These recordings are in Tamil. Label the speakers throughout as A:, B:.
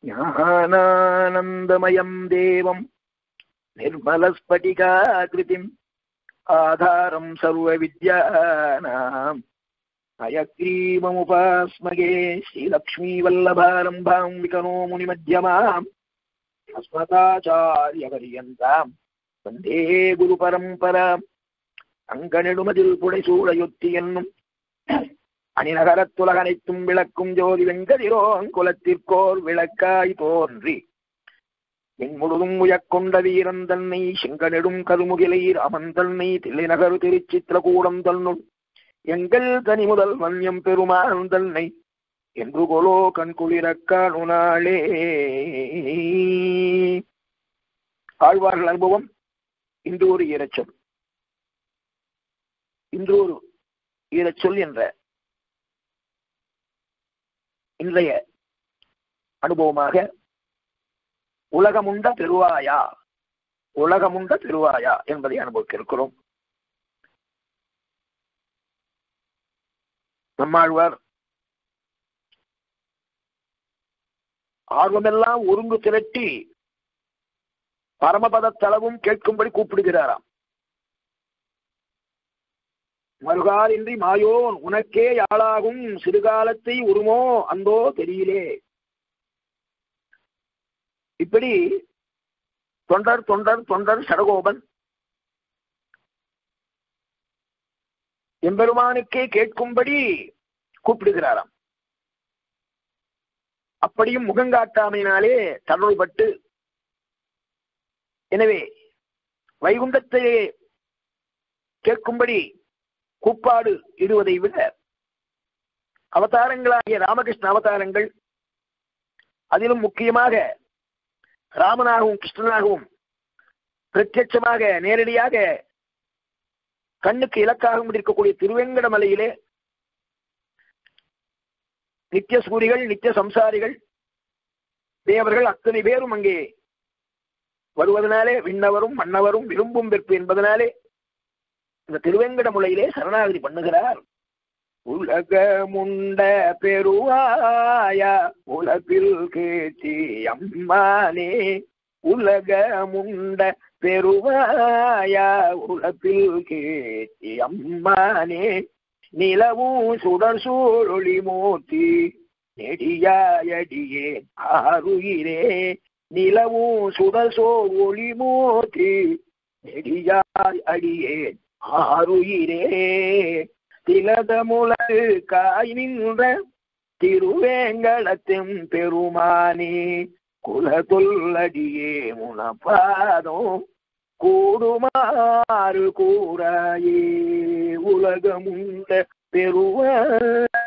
A: ஞானானந்தமயம் தேவம் நிர்மலஸ்படிகாகிருதிம் ஆதாரம் சர்வ வித்யானாம் அயக்ரீவமுபாஸ்மகே ஸ்ரீலக்ஷ்மீ வல்லபாரம்பாம் விகனோ முனிமத்யமாம் அஸ்மதாச்சார்ய பரியந்தாம் வந்தே குரு பரம்பராம். அங்கனெடுமதில் புடைசூழையொத்தி என்னும் அணிநகரத்துலகனைத்தும் விளக்கும் ஜோதி வெங்கதிரோன் குலத்திற்கோர் விளக்காய் தோன்றி என் முழுதும் உயக்கொண்ட வீரன் தன்னை செங்கனெடும் கருமுகிலை ராமன் தன்னை தில்லைநகரு திருச்சித்திரகூடம் தன்னுள் எங்கள் தனி முதல் வன்யம் பெருமான் தன்னை என்று கொலோ கண்குளிரக் காணுநாளே. ஆழ்வார்கள் அனுபவம். இன்று ஒரு ஈரச்சொல். இன்று ஒரு ஈரச்சொல் என்ற இன்றைய அனுபவமாக உலகமுண்ட பெருவாயா, உலகமுண்ட பெருவாயா என்பதை அனுபவிக்க இருக்கிறோம். நம்மாழ்வார் ஆர்வமெல்லாம் ஒருங்கு திரட்டி பரமபத தளவும் கேட்கும்படி கூப்பிடுகிறாராம். மறுகால் இன்றி மாயோன் உனக்கே யாழாகும் சிறுகாலத்தை உருமோ அந்தோ தெரியலே. இப்படி தொண்டர் தொண்டர் தொண்டர் சடகோபன் எம்பெருமானுக்கே கேட்கும்படி கூப்பிடுகிறாராம். அப்படியும் முகங்காட்டாமையினாலே தளர்வுபட்டு, எனவே வைகுண்டத்தையே கேட்கும்படி கூப்பாடு இடுவதை விட அவதாரங்களாகிய ராமகிருஷ்ண அவதாரங்கள், அதிலும் முக்கியமாக ராமனாகவும் கிருஷ்ணனாகவும் பிரத்யட்சமாக நேரடியாக கண்ணுக்கு இலக்காகவும் இருக்கக்கூடிய திருவேங்கடமலையிலே நித்திய சூரிகள் நித்திய சம்சாரிகள் தேவர்கள் அத்தனை பேரும் அங்கே வருவதனாலே விண்ணவரும் மன்னவரும் விரும்பும் வெற்பு என்பதனாலே இந்த திருவேங்கடமுலையிலே சரணாகதி பண்ணுகிறார். உலகமுண்ட பெருவாயா உலகில் கேட்டி அம்மானே, உலகமுண்ட பெருவாயா உலகில் கேட்டி அம்மானே, நிலவும் சுடர் சூழொளி மூர்த்தி நெடியாயடியே ஆருயிரே, நிலவும் சுடர் சோர் ஒளி மூர்த்தி நெடியாய் அடியேன் ஆருயிரே, திலதமுலகு காய் நின்ற திருவேங்கடத்தின் பெருமானே, குலதொல்லடியே முனப்பாதம் கூடுமாறு கூறாயே, உலகமுண்ட பெருவாய.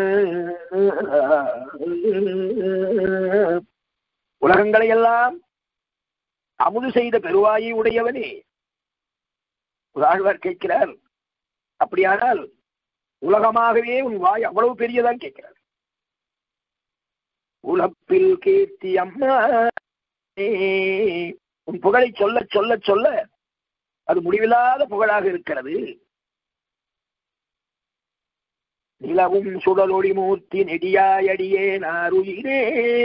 A: உலகங்களை எல்லாம் அமுது செய்த பெருவாயை உடையவனே. ஆழ்வார் கேட்கிறார், அப்படியானால் உலகமாகவே உன் வாய் அவ்வளவு பெரியதான் கேட்கிறார். உலப்பில் கீர்த்தி அம்மா, உன் புகழை சொல்ல சொல்ல சொல்ல அது முடிவில்லாத புகழாக இருக்கிறது. நிலவும் சுடலொளி மூர்த்தி நெடியாயடியே நாருயிரே,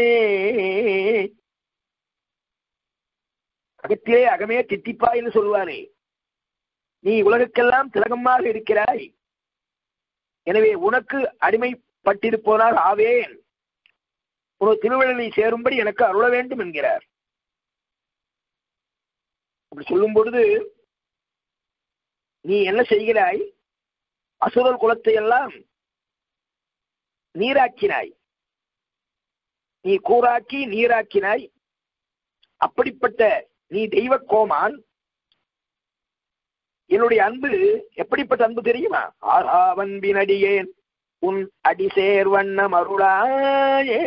A: அகத்திலே அகமே தித்திப்பாய்னு சொல்வாரே, நீ உலகுக்கெல்லாம் திலகமாக இருக்கிறாய், எனவே உனக்கு அடிமைப்பட்டிருப்போனாக ஆவேன், உனக்கு திருவள்ளுவை சேரும்படி எனக்கு அருள வேண்டும் என்கிறார். அப்படி சொல்லும் பொழுது நீ என்ன செய்கிறாய்? அசுரல் குலத்தை எல்லாம் நீராக்கினாய், நீ கூறாக்கி நீராக்கினாய். அப்படிப்பட்ட நீ தெய்வ கோமான், என்னுடைய அன்பு எப்படிப்பட்ட அன்பு தெரியுமா? ஆராவன்பினடியேன் உன் அடி சேர்வண்ணம் அருளாயே,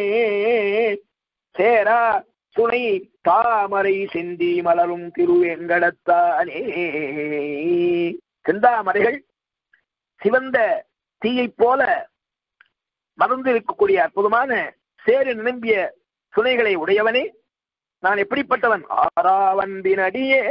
A: சேரா துணை தாமரை செந்தி மலரும் திருவேங்கடத்தானே. செந்தாமரைகள் சிவந்த தீயை போல மறந்து இருக்கக்கூடிய அற்புதமான சேரு நிரம்பிய துணைகளை உடையவனே, நான் எப்படிப்பட்டவன்? ஆராவன்பினடியே.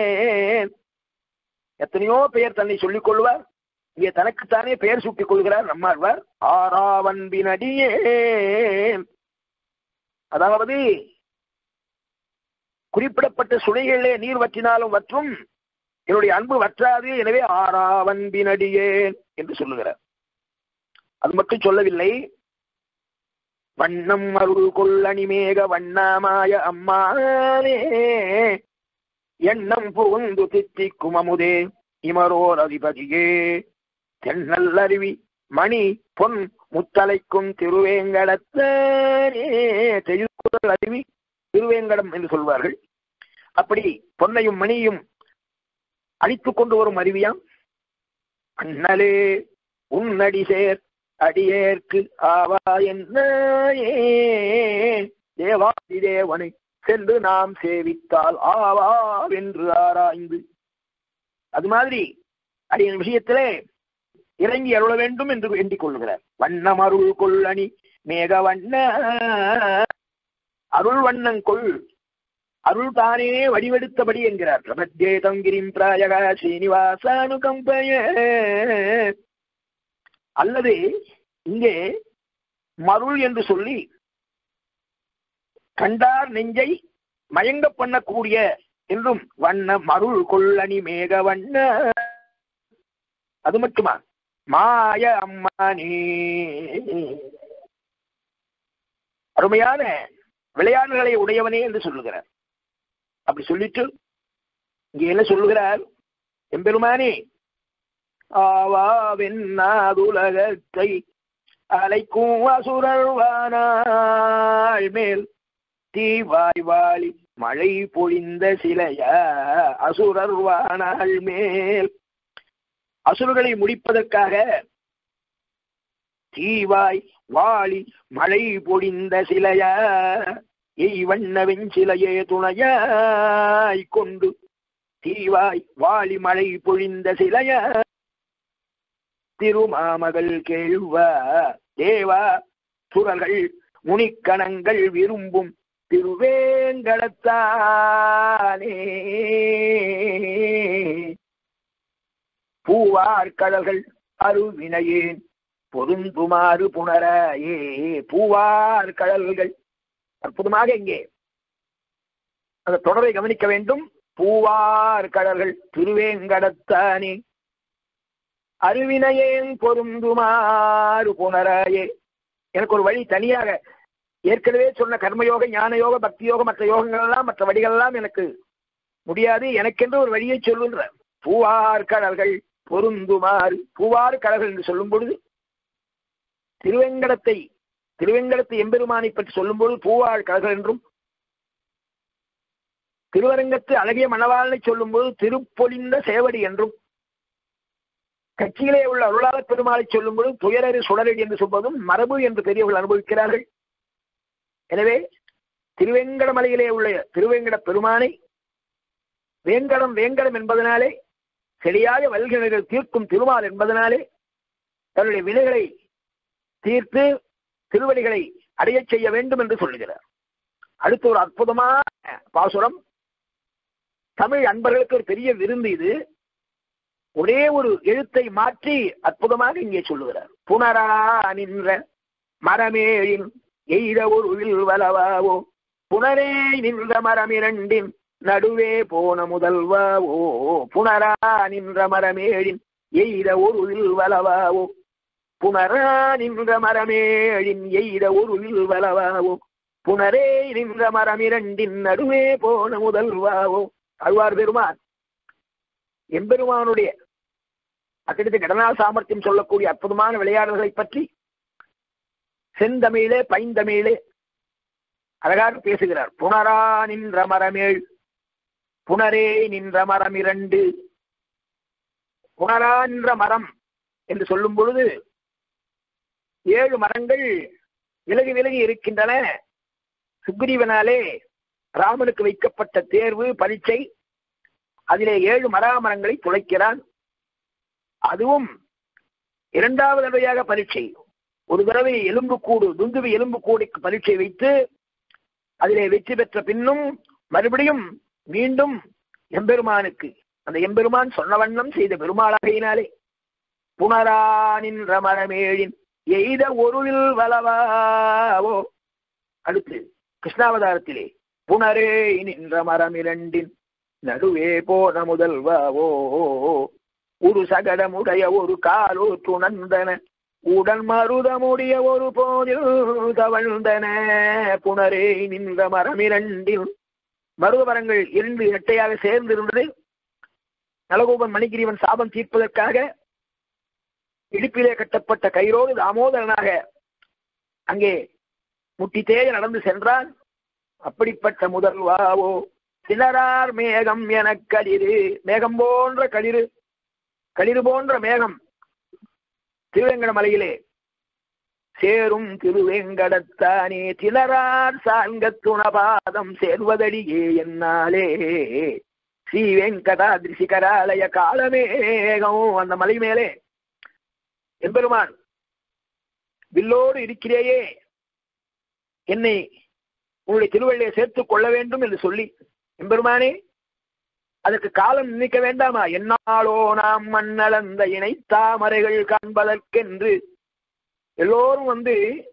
A: எத்தனையோ பெயர் தன்னை சொல்லிக் கொள்வார், இங்கே தனக்குத்தானே பெயர் சூட்டிக் கொள்கிறார் நம்மாழ்வார். ஆராவன்பினடியே அதாவது குறிப்பிடப்பட்ட சுனைகளிலே நீர் வற்றினாலும் வற்றும், என்னுடைய அன்பு வற்றாது, எனவே ஆறாவன்பினடியேன் என்று சொல்லுகிறார். அது மட்டும் சொல்லவில்லை, வண்ணம் அருள் கொள்ளணிமேக வண்ணாமாய அம்மானே எண்ணம் புகுந்து தித்திக்கும் அமுதே இமரோர் அதிபதியே தென்னல்லருவி மணி பொன் முத்தலைக்கும் திருவேங்கடத்தானே. தெழுக்குதல் அருவி திருவேங்கடம் என்று சொல்வார்கள். அப்படி பொன்னையும் மணியும் அழித்துக் கொண்டு வரும் அருவியாம். அண்ணலே உன்னடி சேர் அடியேற்கு ஆவா என்னே தேவாதி தேவனை சென்று நாம் சேவித்தால் ஆவாவென்று ஆராய்ந்து, அது மாதிரி அடியின் விஷயத்திலே இறங்கி அருள வேண்டும் என்று வேண்டிக் கொள்கிறார். வண்ணம் அருள் கொள்ளணி மேக வண்ண, அருள் வண்ணங்கொள், அருள் தானே வடிவெடுத்தபடி என்கிறார். பிரபத்யே தங்கிரிம் பிராயக ஸ்ரீனிவாசானுகம்பய. அல்லது இங்கே மருள் என்று சொல்லி கண்டார் நெஞ்சை மயங்க பண்ணக்கூடிய என்றும் வண்ண மருள் கொள்ளணி மேக வண்ண. அது மட்டுமா, மாய அம்மானே, அருமையான விளையாடுகளை உடையவனே என்று சொல்லுகிறார். அப்படி சொல்லிட்டு இங்க என்ன சொல்லுகிறார்? எம்பெருமானே, ஆவாவென்னாதுலகத்தை அலைக்கும் அசுரர்வானாள் மேல் தீவாய் வாழி மழை பொழிந்த சிலையா. அசுரர்வானாள் மேல், அசுரர்களை முடிப்பதற்காக தீவாய் வாழி மழை பொழிந்த சிலையா. வண்ணவின் சிலையே துணையாய் கொண்டு தீவாய் வாழி மழை பொழிந்த சிலையா. திருமாமகள் கேள்வா தேவா சுரர்கள் முனிக்கணங்கள் விரும்பும் திருவேங்கடத்தானே. பூவார் கடல்கள் அருவினையேன் பொருந்துமாறு புனராயே. பூவார் கடல்கள், அற்புதமாக இங்கே அந்த தொடரை கவனிக்க வேண்டும். பூவார் கடல்கள் திருவேங்கடத்தானே அருவினையேன் பொருந்துமாறு புனராயே. எனக்கு ஒரு வழி தனியாக, ஏற்கனவே சொன்ன கர்மயோக ஞான யோக பக்தி யோகம் மற்ற யோகங்கள் எல்லாம் மற்ற வழிகள் எல்லாம் எனக்கு முடியாது, எனக்கென்று ஒரு வழியை சொல்லுன்ற. பூவார் கடல்கள் பொருந்துமாறு, பூவார் கடல்கள் என்று சொல்லும் பொழுது திருவேங்கடத்தை எம்பெருமானை பற்றி சொல்லும் பொழுது பூவார் கடல்கள் என்றும், திருவரங்கத்து அழகிய மணவாளனை சொல்லும் போது திருப்பொலிந்த சேவடி என்றும், கட்சியிலே உள்ள அருளாள பெருமாளை சொல்லும் பொழுது துயரறு சுடரடி என்று சொல்வதும் மரபு என்று பெரியவர்கள் அனுபவிக்கிறார்கள். எனவே திருவேங்கட மலையிலே உள்ள திருவேங்கட பெருமானை வேங்கடம் வேங்கடம் என்பதனாலே, செடியாக வல்கிணர்கள் தீர்க்கும் திருமால் என்பதனாலே தன்னுடைய வினைகளை தீர்த்து திருவடிகளை அடைய செய்ய வேண்டும் என்று சொல்லுகிறார். அடுத்து ஒரு அற்புதமான பாசுரம், தமிழ் அன்பர்களுக்கு ஒரு பெரிய விருந்து இது. ஒரே ஒரு எழுத்தை மாற்றி அற்புதமாக இங்கே சொல்லுகிறார். புனரா நின்ற மரமேழின் எய்த ஒரு வலவாவோ புனரே நின்ற மரமிரண்டின் நடுவே போன முதல்வாவோ. புனரா நின்ற மரமேழின் எய்த ஒரு வலவாவோ புனரா நின்ற மரமேழின் எய்த ஒரு வலவாவோ புனரே நின்ற மரமிரண்டின் நடுவே போன முதல்வாவோ. ஆழ்வார் பெருமான் எம்பெருமானுடைய அக்கிடத்து கடனா சாமர்த்தியம் சொல்லக்கூடிய அற்புதமான விளையாடுகளை பற்றி செந்தமிழே பைந்தமிழே அழகாக பேசுகிறார். புனரா நின்ற மரமேழ் புனரே நின்ற மரம் இரண்டு. புனரா நின்ற மரம் என்று சொல்லும் பொழுது 7 மரங்கள் விலகி விலகி இருக்கின்றன. சுக்ரீவனாலே ராமனுக்கு வைக்கப்பட்ட தேர்வு பரீட்சை, அதிலே 7 மராமரங்களை துளைக்கிறான். அதுவும் 2வது தடவையாக பரீட்சை. ஒரு தடவை எலும்புக்கூடு துந்துவி எலும்புக்கூடுக்கு பரீட்சை வைத்து அதிலே வெற்றி பெற்ற பின்னும் மறுபடியும் மீண்டும் எம்பெருமானுக்கு, அந்த எம்பெருமான் சொன்ன வண்ணம் செய்த பெருமாளாகையினாலே புனரா நின்ற மரமேழின் எய்த ஒருவில் வலவாவோ. அடுத்து கிருஷ்ணாவதாரத்திலே புனரே நின்ற மரம் இரண்டின் நடுவே போன முதல்வாவோ ஒரு சகடமுடைய ஒரு காலோ துணர்ந்தன உடன் மருதமுடைய ஒரு போதில் தவழ்ந்தன. புனரே நின்ற மரம் இரண்டில் மருத மரங்கள் 2 இரட்டையாக சேர்ந்திருந்தது. நலகோபன் மணிகிரீவன் சாபம் தீர்ப்பதற்காக இடுப்பிலே கட்டப்பட்ட கயிறோடு தாமோதரனாக அங்கே முட்டி தேய நடந்து சென்றான். அப்படிப்பட்ட முதல்வாவோ திணறார் மேகம் என களிறு, மேகம் போன்ற களிறு, களிறு போன்ற மேகம் திருவேங்கட மலையிலே சேரும் திருவேங்கடத்தானே திணறார் சாங்கத்துணபாதம் சேர்வதடியே என்னாலே ஸ்ரீ வெங்கடாத்ரி சிகராலய காலமேகம். அந்த மலை மேலே எம்பெருமான் வில்லோடு இருக்கிறேயே, என்னை உங்களுடைய திருவள்ளியை சேர்த்துக் கொள்ள வேண்டும் என்று சொல்லி, எம்பெருமானே அதற்கு காலம் நினைக்க வேண்டாமா? என்னாலோ நாம் மண்ணளந்த இணை தாமரைகள் காண்பதற்கென்று எல்லோரும்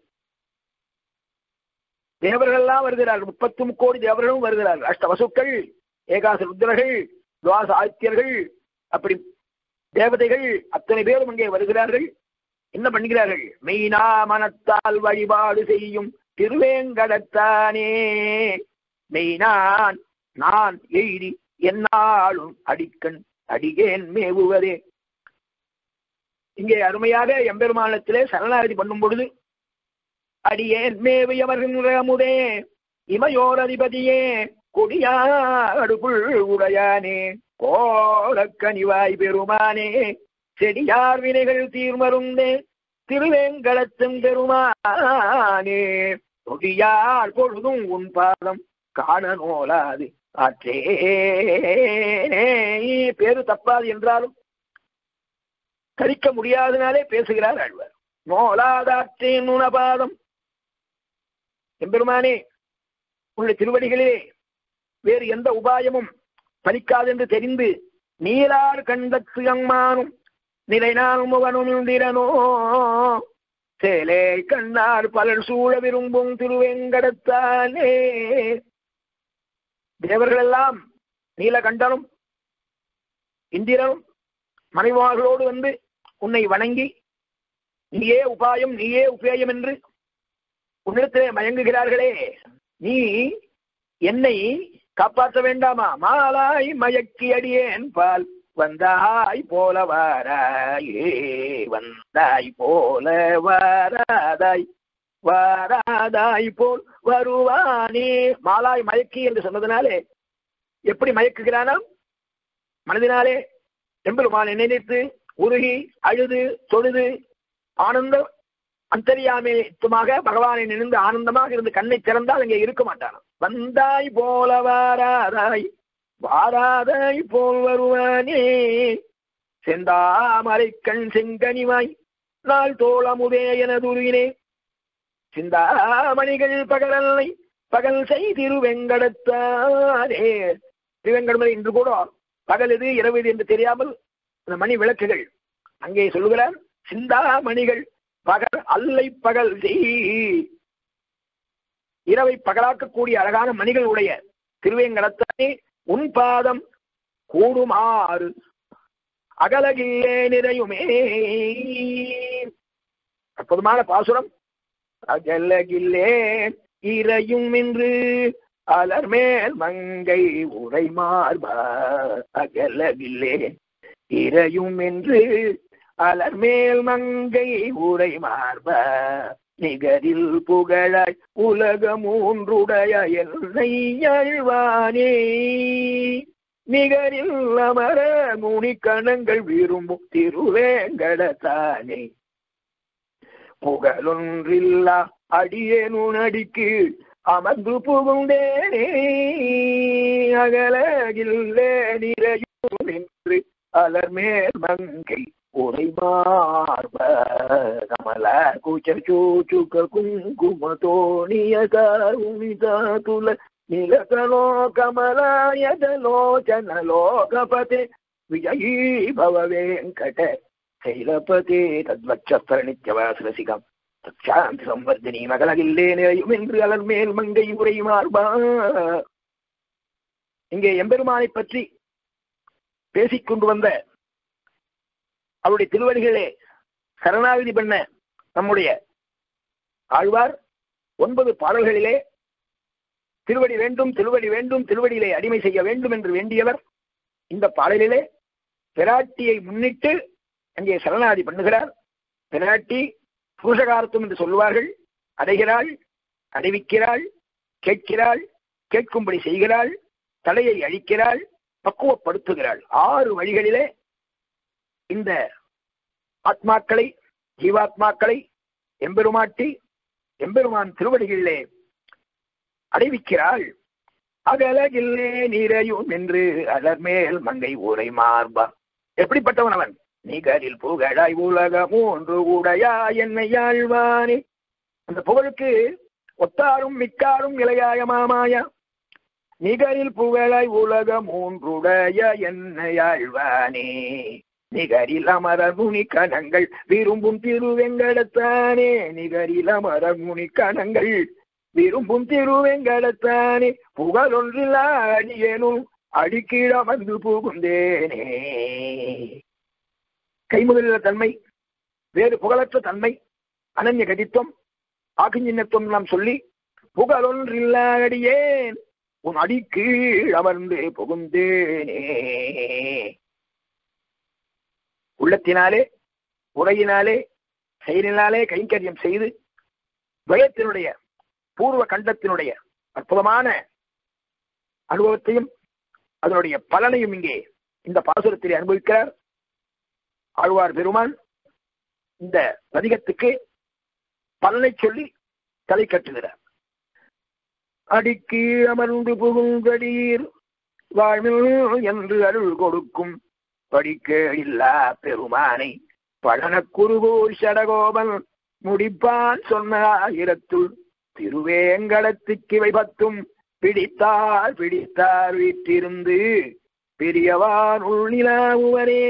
A: தேவர்கள்லாம் வருகிறார்கள். 30 கோடி தேவர்களும் வருகிறார்கள். அஷ்டவசுக்கள், ஏகாச ருத்ரர்கள், துவாச ஆதித்யர்கள், அப்படி தேவதைகள் அத்தனை பேரும் அங்கே வருகிறார்கள். என்ன பண்ணுகிறார்கள்? மெய்னா மனத்தால் வழிபாடு செய்யும் திருவேங்கடத்தானே மெய்னான் நான் எய்தி என்னாலும் அடிக்கண் அடிகேன் மேவுவதே. இங்கே அருமையாக எம்பெருமானத்திலே சரணாகதி பண்ணும் பொழுது அடியேன் மேவியவர்கின்ற அமுதே இமையோர் அதிபதியே கொடியாடுபுள் உடையானே கோலக்கனிவாய் பெருமானே செடியார் வினைகள் தீர்மருந்தே திருவேங்கடத்தின் பெருமானே கொடியார் பொழுதும் உன் பாதம் காண நோலாது ஆற்றேனே. பேரு தப்பாது என்றாலும் கரிக்க முடியாதனாலே பேசுகிறார் ஆழ்வார். நோலாதாற்றேன் உனபாதம். எம்பெருமானே உள்ள திருவடிகளே வேறு எந்த உபாயமும் பலிக்காதென்று தெரிந்து நீலார் கண்டத்து அம்மானும் நிலைநாள் முகனும் திறனோ சேலே கண்ணார் பலர் சூழ விரும்பும் திருவேங்கடத்தானே. தேவர்கள் எல்லாம் நீலகண்டனும் இந்திரனும் மனைவார்களோடு உன்னை வணங்கி நீயே உபாயம் நீயே உபேயம் என்று உன்னிடத்திலே மயங்குகிறார்களே, நீ என்னை காப்பாற்ற வேண்டாமா? மாலாய் மயக்கி அடியேன் பால் வந்தாய் போல வாராயே வந்தாய் போல வாராதாய் வாராதாய் போல் வருவானே. மாலாய் மயக்கி என்று சொன்னதுனாலே எப்படி மயக்குகிறானாம்? மனதினாலே எம்பெருமானை நினைத்து உருகி அழுது தொழுது ஆனந்த அந்தரியாமித்துமாக பகவானை நினைந்து ஆனந்தமாக இருந்து கண்ணை திறந்தால் அங்கே இருக்க மாட்டானாம். வந்தாய் போல வாராதாய் வாராதாய் போல் வருவானே செந்தாமரை கண் செங்கனிவாய் நாள் தோளமுதே எனதுருகினே சிந்தாமணிகள் பகலல்லை பகல் செய் திருவெங்கடத்தானே. திருவெங்கடமலை இன்று கூட பகல் எது இரவு எது என்று தெரியாமல் அந்த மணி விளக்குகள் அங்கே சொல்லுகிறார். சிந்தாமணிகள் பகல் அல்லை பகல் செய், இரவை பகலாக்கக்கூடிய அழகான மணிகள் உடைய திருவேங்கடத்தானே உன் பாதம் கூடுமாறு அகலகில்லே நிறையுமே. அற்புதமான பாசுரம். அகலகில்லே இறையும் என்று அலர்மேல் மங்கை உரை மார்பா அகலகில்லே இறையும் என்று அலர்மேல் மங்கை உரை மார்பா நிகரில் புகழாய் உலகமூன்றுடைய என்னை அழ்வானே நிகரில் அமர முனிக்கணங்கள் விரும்பும் திருவேங்கடத்தானே புகழொன்றில்லா அடியேனுன் அடிக்கு அமர்ந்து புகுந்தேனே அகலகில்லே நிறையும் என்று அலர்மேல் மங்கை உரை மார்ப கமல குச்சூச்சுக குங்குமதோணியகாருணிதாதுல நீலகலோ கமலாயதலோச்சனலோகபதே விஜயீ பவ வெங்கட சைலபதே தத்வச்சஸ்தர நித்யவாசரசிகம் சாந்தி சம்வர்தினி மகளகில்லே நிறையும் என்று அலர்மேல் மங்கை உரை மார்பா. இங்கே எம்பெருமானை பற்றி பேசிக்கொண்டு வந்த அவருடைய திருவடிகளே சரணாகதி பண்ண நம்முடைய ஆழ்வார் 9 பாடல்களிலே திருவடி வேண்டும், திருவடி வேண்டும், திருவடியிலே அடிமை செய்ய வேண்டும் என்று வேண்டியவர் இந்த பாடலிலே பிராட்டியை முன்னிட்டு அங்கே சரணாகதி பண்ணுகிறார். பிராட்டி புருஷகாரத்துவம் என்று சொல்லுவார்கள். அடைகிறாள், அடைவிக்கிறாள், கேட்கிறாள், கேட்கும்படி செய்கிறாள், தடையை அழிக்கிறாள், பக்குவப்படுத்துகிறாள். 6 வழிகளிலே இந்த ஆத்மாக்களை, ஜீவாத்மாக்களை எம்பெருமாட்டி எம்பெருமான் திருவடிகளிலே அடைவிக்கிறாள். அகலகில்லே நீரையும் என்று அலர்மேல் மங்கை ஊரை மார்பா. எப்படிப்பட்டவன் அவன்? நிகரில் புகழாய் உலக 3 உடையா என்னை ஆழ்வானே. அந்த புகழுக்கு ஒத்தாரும் மிக்காரும் இளையாய மாமாயா. நிகரில் புகழாய் உலக 3 உடைய என்னை ஆழ்வானே. நிகரில் அமரர் முனி கணங்கள் விரும்பும் திருவெங்கடத்தானே. நிகரில் அமரர் முனி கணங்கள் விரும்பும் திருவெங்கடத்தானே. புகழொன்றில் அடியேனும் அடிக்கீழ வந்து புகுந்தேனே. கைமுதலில் தன்மை, வேறு புகழற்ற தன்மை, அனன்ய கதித்துவம், ஆகிஞ்சின்னத்துவம் நாம் சொல்லி புகழொன்றில் அடியேன் உன் அடிக்கீழ் அமர்ந்து புகுந்தேனே. உள்ளத்தினாலே, உரையினாலே, செயலினாலே கைங்கரியம் செய்து துவயத்தினுடைய பூர்வ கண்டத்தினுடைய அற்புதமான அனுபவத்தையும் அதனுடைய பலனையும் இங்கே இந்த பாசுரத்திலே அனுபவிக்கிறார் ஆழ்வார் பெருமான். இந்த பதிகத்துக்கு பலனை சொல்லி தலை கட்டுகிறார். அடிக்கு அமர்ந்து புகுங்கடீர் வாழ்வில் என்று அருள் கொடுக்கும் படிக்க இல்லா பெருமானை பழன குருகூர் சடகோபன் முடிப்பான் சொன்ன 1000 திருவேங்கடத்துக்கு இவை 10 பிடித்தார் பிடித்தார் வீட்டிருந்து பெரியவான் உள்நிலாவுவரே.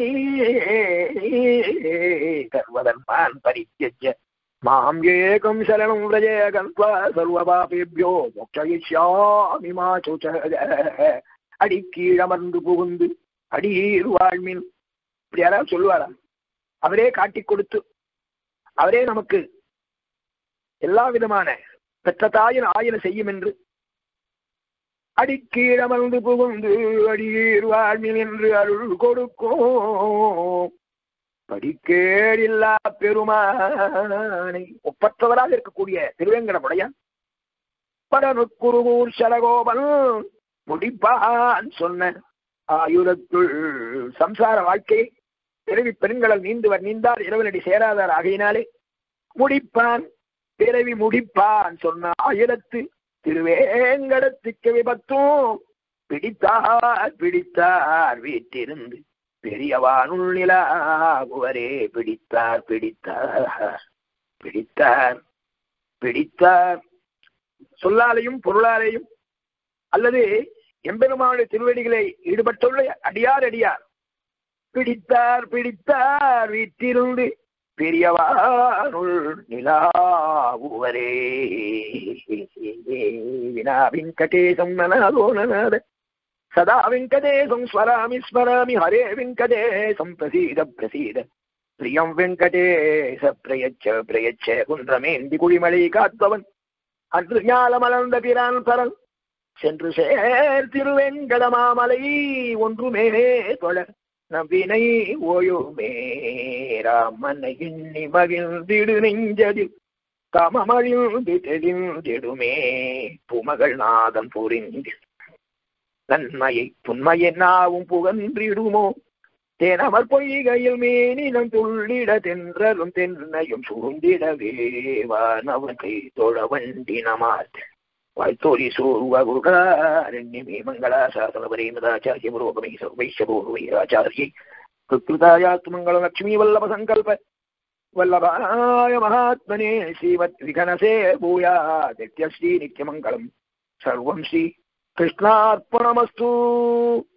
A: கர்வதன்மான் பரித்யஜ்ய மாம் ஏகம் சரணம் ரஜேகம் சர்வபாபேபியோ மோக்ஷயிஷ்யாமி மா சுசக. அடிக்கீழமர்ந்து புகுந்து அடியீர் வாழ்மின். இப்படி யாராவது சொல்லுவாரா? அவரே காட்டிக் கொடுத்து அவரே நமக்கு எல்லா விதமான பெற்ற தாயின் ஆயன செய்யும் என்று அடிக்கீழமர்ந்து புகுந்து அடியீர் வாழ்மின் என்று அருள் கொடுக்கும் படிக்கேடில்லா பெருமானை. ஒப்பற்றவராக இருக்கக்கூடிய திருவேங்கடமுடையான் படனுக்குருகூர் சடகோபன் முடிப்பான் சொன்ன 1000 சம்சார வாழ்க்கையை பிறவி பெருங்கடல் நீந்துவர் நீந்தார் இரவனடி சேராதார் ஆகையினாலே முடிப்பான் பிறவி முடிப்பான் சொன்ன 1000 திருவேங்கடத்துக்கு 10 பிடித்தார் பிடித்தார் வீட்டிருந்து பெரியவானுள் நிலாவுவரே. பிடித்தார் பிடித்தார் பிடித்தார் பிடித்தார் சொல்லாலையும் பொருளாலையும் அல்லது எம்பெருமானுடைய திருவடிகளை ஈடுபட்டுள்ள அடியார் அடியார் பிடித்தார் பிடித்தார் வீட்டிருந்து பெரியவானுள் நிலாவுவரே. வினா வெங்கடேசம் நனாதோ நனாத சதா வெங்கடேசம் ஸ்மராமி ஸ்மராமி ஹரே வெங்கடேசம் பிரசீத பிரசீத பிரியம் வெங்கடேச பிரயச்ச பிரயச்ச. குன்றமேந்தி குழிமலை காத்தவன் அன்று ஞாலமலர்ந்த பிரான் பரன் சென்று சேர் திருவெங்கடமாமலை ஒன்றுமே தொழ நவினை ஓயுமே. ராமனை எண்ணி மகிழ்ந்திடு நெஞ்சதில் கமமழிந்து தெளிந்திடுமே. புமகள் நாதம் புரிந்து நன்மையை புன்மையை நாவும் புகன்றிடுமோ. தேனமர் பொய்கையில் மேனினம் துள்ளிட தென்றலும் தென்னையும் சூழ்ந்திடவே வானவனை தொழ வண்டினமாத் வாய்த்தோரி சூர்வகுகாரண்யமே. மங்களாசாசனபரேமதாச்சாரிய புரோகமே சர்வைஷபூர்வைராச்சாரியை கிருதாயாத்து மங்கள லட்சுமி வல்லப சங்கல்ப வல்லபாய மகாத்மனே ஸ்ரீமத் விகனசே பூயா நித்யஸ்ரீ நித்யமங்கலம். சர்வம் ஸ்ரீ கிருஷ்ணார்ப்பணமஸ்து.